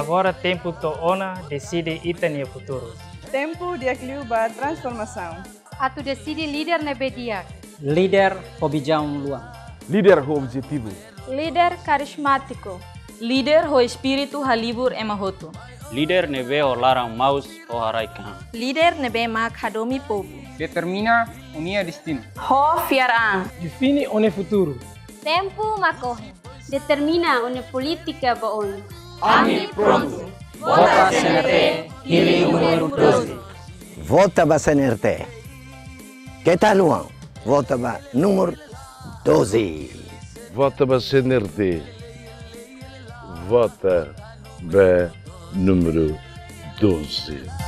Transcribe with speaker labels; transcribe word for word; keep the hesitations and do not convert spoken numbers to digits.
Speaker 1: Agora tempo to ona decide itania futuro.
Speaker 2: Tempo de a transformação.
Speaker 3: Atu decide líder nebedia.
Speaker 4: Líder hobijão luang.
Speaker 5: Líder com objetivo.
Speaker 6: Líder carismático.
Speaker 7: Líder ho espírito halibur emahoto.
Speaker 8: Líder nebe o larang maus o haraikan.
Speaker 7: Líder nebe mak hadomi povo.
Speaker 9: Determina unia destino.
Speaker 7: Ho fiarang.
Speaker 1: Define one futuro.
Speaker 6: Tempo macorre. Determina uma política boon.
Speaker 10: Ami pronto.
Speaker 4: Vota C N R T, pilih número doze.
Speaker 11: Vota ba C N R T. Kita luang. Vota ba número doze.
Speaker 12: Vota ba C N R T. Vota ba número doze.